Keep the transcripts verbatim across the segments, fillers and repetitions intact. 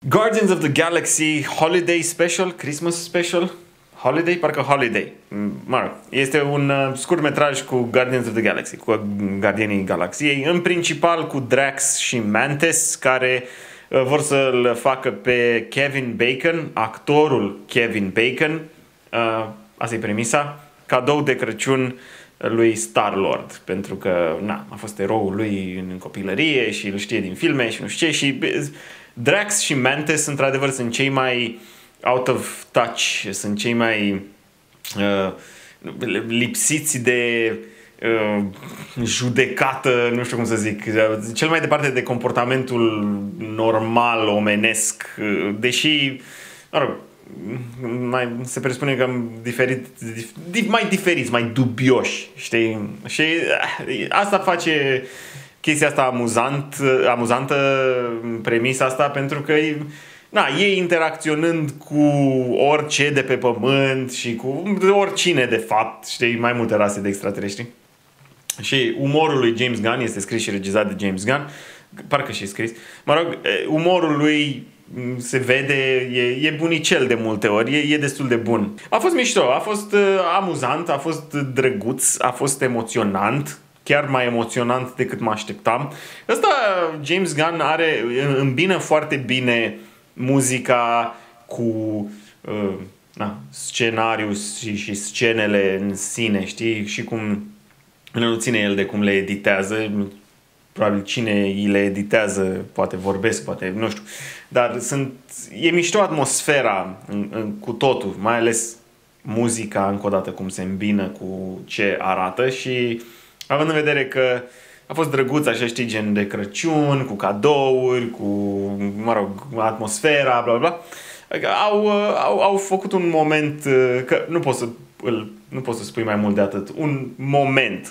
Guardians of the Galaxy Holiday Special, Christmas Special, Holiday, parcă Holiday. Mă rog, este un uh, scurt metraj cu Guardians of the Galaxy, cu Gardienii Galaxiei, în principal cu Drax și Mantis, care uh, vor să-l facă pe Kevin Bacon, actorul Kevin Bacon, uh, asta e premisa, cadou de Crăciun lui Star-Lord, pentru că na, a fost eroul lui în copilărie și îl știe din filme și nu știu ce, și Drax și Mantis într-adevăr sunt cei mai out of touch, sunt cei mai uh, lipsiți de uh, judecată, nu știu cum să zic, cel mai departe de comportamentul normal, omenesc, deși, mă rog, mai, se presupune că am diferit, dif, mai diferiți, mai dubioși, știi? Și asta face chestia asta amuzant, amuzantă, premisa asta, pentru că na, ei interacționând cu orice de pe pământ și cu oricine de fapt, știi, mai multe rase de extraterestri. Și umorul lui James Gunn este scris și regizat de James Gunn, parcă și scris. Mă rog, umorul lui se vede, e, e bunicel de multe ori, e, e destul de bun. A fost mișto, a fost uh, amuzant, a fost drăguț, a fost emoționant, chiar mai emoționant decât mă așteptam. Ăsta, James Gunn are, îmbină foarte bine muzica cu uh, na, scenariul și, și scenele în sine, știi? Și cum nu ține el de cum le editează. Probabil cine îi le editează, poate vorbesc, poate, nu știu. Dar sunt, e mișto atmosfera în, în, cu totul, mai ales muzica, încă o dată, cum se îmbină cu ce arată și având în vedere că a fost drăguț, așa, știi, gen de Crăciun, cu cadouri, cu, mă rog, atmosfera, bla bla, au, au, au făcut un moment, că nu poți să, îl, nu poți să spui mai mult de atât, un moment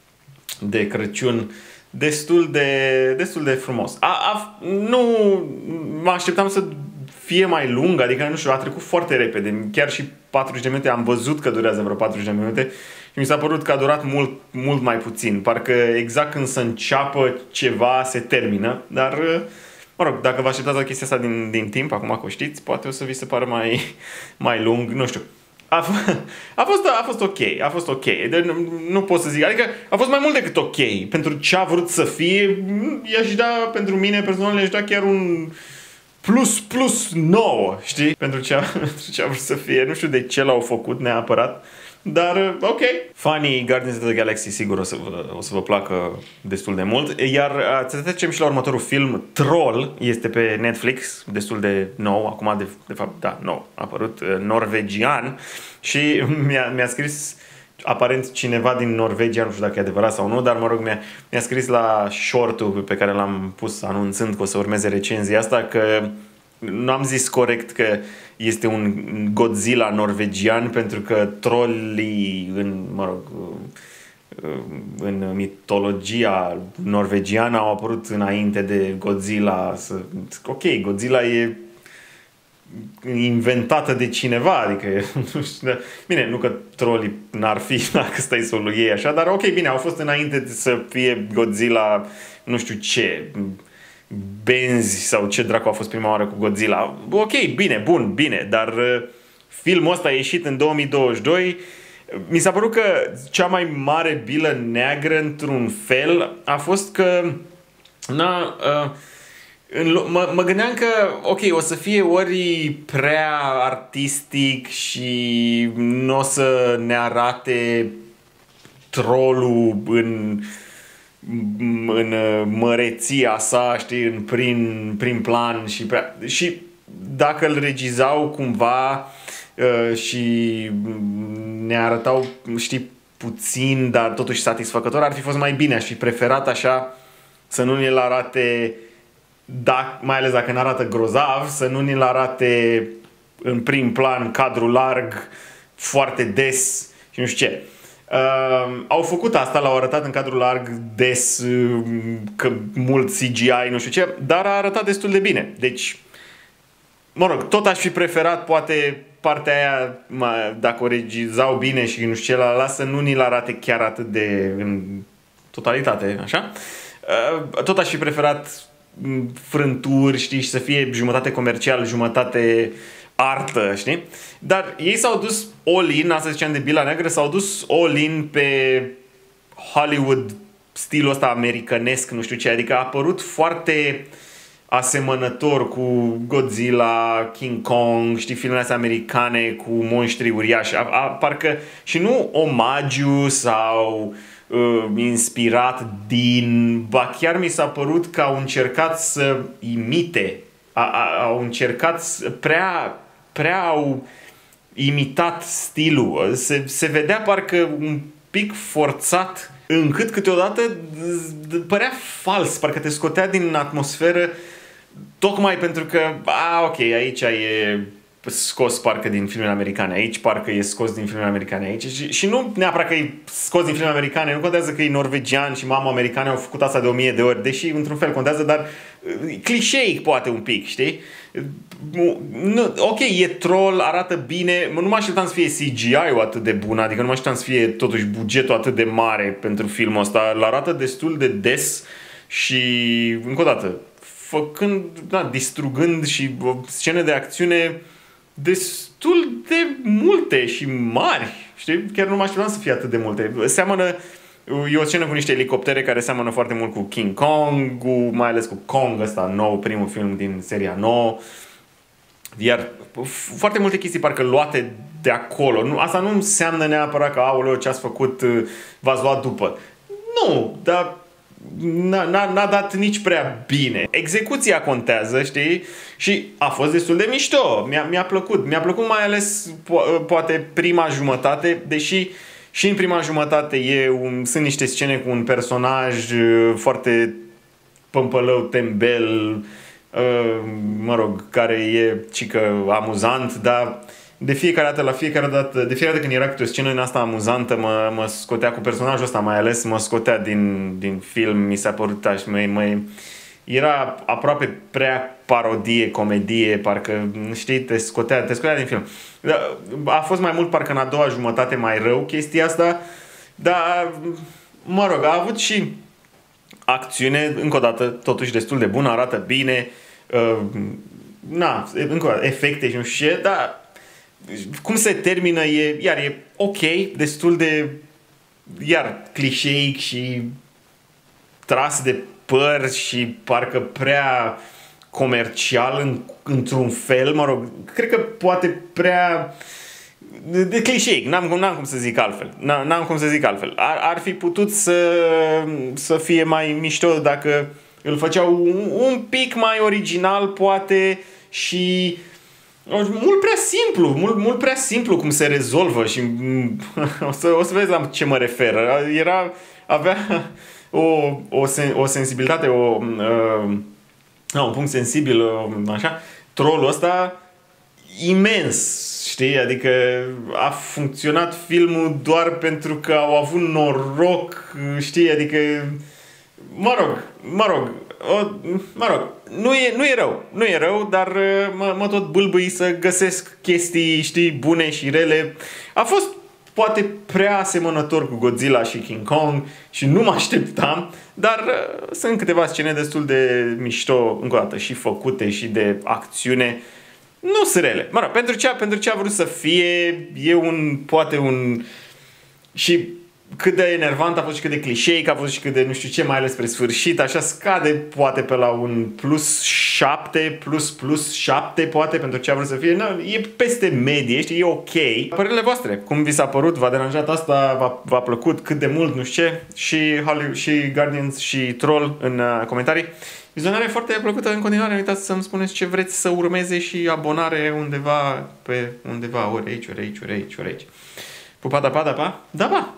de Crăciun destul de, destul de frumos. A, a, nu mă așteptam să fie mai lung, adică, nu știu, a trecut foarte repede. Chiar și patruzeci de minute, am văzut că durează vreo patruzeci de minute și mi s-a părut că a durat mult, mult mai puțin. Parcă exact când să înceapă ceva, se termină. Dar, mă rog, dacă vă așteptați la chestia asta din, din timp, acum că o știți, poate o să vi se pară mai, mai lung, nu știu. A, a, fost, a fost ok, a fost ok, de, nu, nu pot să zic, adică a fost mai mult decât ok, pentru ce a vrut să fie, i-aș da, pentru mine personal, i-aș da chiar un plus plus nouă, știi, pentru ce, a, pentru ce a vrut să fie, nu știu de ce l-au făcut neapărat, dar ok. Fanii Guardians of the Galaxy sigur o să, vă, o să vă placă destul de mult, iar să trecem și la următorul film. Troll este pe Netflix, destul de nou, acum de, de fapt, da, nou, a apărut, norvegian, și mi-a, mi-a scris aparent cineva din Norvegia, nu știu dacă e adevărat sau nu, dar mă rog, mi-a, mi-a scris la short-ul pe care l-am pus anunțând că o să urmeze recenzia asta, că nu am zis corect că este un Godzilla norvegian, pentru că trollii în, mă rog, în mitologia norvegiană au apărut înainte de Godzilla. Ok, Godzilla e inventată de cineva, adică nu știu, bine, nu că trollii n-ar fi dacă stai să o iei așa, dar ok, bine, au fost înainte să fie Godzilla, nu știu ce, benzi sau ce dracu a fost prima oară cu Godzilla. Ok, bine, bun, bine, dar uh, filmul ăsta a ieșit în două mii douăzeci și doi. Mi s-a părut că cea mai mare bilă neagră, într-un fel, a fost că na, uh, în, mă, mă gândeam că ok, o să fie ori prea artistic și nu o să ne arate trollul în în măreția sa, știi, în prin, prin plan și, prea, și dacă îl regizau cumva uh, și ne arătau, știi, puțin, dar totuși satisfăcător, ar fi fost mai bine. Aș fi preferat așa să nu ne-l arate, dacă, mai ales dacă ne arată grozav, să nu ne-l arate în prim plan, cadru larg, foarte des și nu știu ce. Uh, au făcut asta, l-au arătat în cadrul larg des, uh, că mult C G I, nu știu ce, dar a arătat destul de bine. Deci, mă rog, tot aș fi preferat poate partea aia, mă, dacă o regizau bine și nu știu ce, la lasă, nu ni-l arate chiar atât de în totalitate, așa. Uh, tot aș fi preferat frânturi, știi, și să fie jumătate comercial, jumătate artă, știi? Dar ei s-au dus all-in, asta ziceam de Bila Neagră, s-au dus all-in pe Hollywood, stilul ăsta americanesc, nu știu ce, adică a apărut foarte asemănător cu Godzilla, King Kong, știi, filmele astea americane cu monștri uriași, a, a, parcă, și nu omagiu sau uh, inspirat din, ba chiar mi s-a părut că au încercat să imite, a, a, au încercat, prea, prea au imitat stilul, se, se vedea parcă un pic forțat, încât câteodată părea fals, parcă te scotea din atmosferă, tocmai pentru că, a, ok, aici e scos parcă din filmele americane, aici parcă e scos din filmele americane, aici, și, și nu neapărat că e scos din filmele americane, nu contează că e norvegian și mama americane au făcut asta de o mie de ori, deși într-un fel contează, dar clișeic poate un pic, știi? Nu, ok, e troll, arată bine, nu mă așteptam să fie C G I-ul atât de bun, adică nu mă așteptam să fie totuși bugetul atât de mare pentru filmul ăsta, îl arată destul de des și, încă o dată, făcând, da, distrugând și scene de acțiune destul de multe și mari, știi? Chiar nu mă așteptam să fie atât de multe. Seamănă, e o scenă cu niște elicoptere care seamănă foarte mult cu King Kong, cu, mai ales cu Kong ăsta nou, primul film din seria nouă. Iar foarte multe chestii parcă luate de acolo. Nu, asta nu înseamnă neapărat că, aoleu, ce ați făcut v-ați luat după. Nu, dar n-a dat nici prea bine. Execuția contează, știi? Și a fost destul de mișto. Mi-a, mi-a plăcut. Mi-a plăcut mai ales po- poate prima jumătate, deși și în prima jumătate e un, sunt niște scene cu un personaj foarte pămpălău, tembel, mă rog, care e cică amuzant, dar de fiecare dată, la fiecare dată, de fiecare dată când era câte o scenă în asta amuzantă, mă, mă scotea cu personajul ăsta, mai ales mă scotea din, din film, mi s-a părut așa, mă, mă, era aproape prea parodie, comedie, parcă, știi, te scotea, te scotea din film. A fost mai mult parcă în a doua jumătate mai rău chestia asta, dar, mă rog, a avut și acțiune, încă o dată, totuși destul de bună, arată bine, uh, na, încă o dată, efecte și nu știu ce, dar cum se termină e, iar e ok, destul de, iar, clișeic și tras de păr și parcă prea comercial în, într-un fel, mă rog, cred că poate prea de, de clișeic, n-am, n-am cum să zic altfel, n-am, n-am cum să zic altfel. Ar, ar fi putut să, să fie mai mișto dacă îl făceau un, un pic mai original, poate, și mult prea simplu, mult, mult prea simplu cum se rezolvă și o să, o să vezi la ce mă refer. Era, avea o, o, sen, o sensibilitate, o, uh, un punct sensibil, uh, așa, trollul ăsta imens, știi? Adică a funcționat filmul doar pentru că au avut noroc, știi? Adică, mă rog, mă rog, o, mă rog, nu e, nu e rău, nu e rău, dar mă, mă tot bâlbâi să găsesc chestii, știi, bune și rele. A fost poate prea asemănător cu Godzilla și King Kong și nu mă așteptam, dar uh, sunt câteva scene destul de mișto, încă o dată, și făcute și de acțiune. Nu sunt rele. Mă rog, pentru ce, pentru ce a vrut să fie, e un, poate un, și cât de enervant a fost și cât de clișeic a fost și cât de nu știu ce, mai ales spre sfârșit, așa scade poate pe la un plus șapte, plus plus șapte poate pentru ce a vrut să fie. No, e peste medie, știi, e ok. Părerile voastre, cum vi s-a părut, v-a deranjat asta, v-a, v-a plăcut, cât de mult, nu știu ce, și, Hollywood, și Guardians și Troll în uh, comentarii. Vizionare foarte plăcută în continuare, nu uitați să-mi spuneți ce vreți să urmeze și abonare undeva pe undeva, ori aici, ori aici, ori aici, ori aici. Pupa, da, pa, da, pa, da, pa!